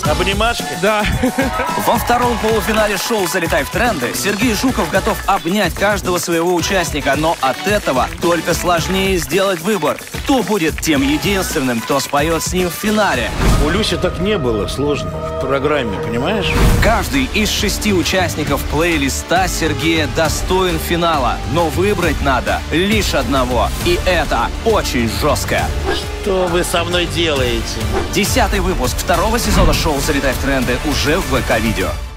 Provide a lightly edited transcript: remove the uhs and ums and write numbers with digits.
Обнимашки? Да. Во втором полуфинале шоу «Залетай в тренды» Сергей Жуков готов обнять каждого своего участника, но от этого только сложнее сделать выбор. Кто будет тем единственным, кто споет с ним в финале? У Люси так не было сложно в программе, понимаешь? Каждый из 6 участников плейлиста Сергея достоин финала, но выбрать надо лишь одного. И это очень жестко. Что вы со мной делаете? 10-й выпуск второго сезона шоу «Залетай в тренды» уже в ВК-видео.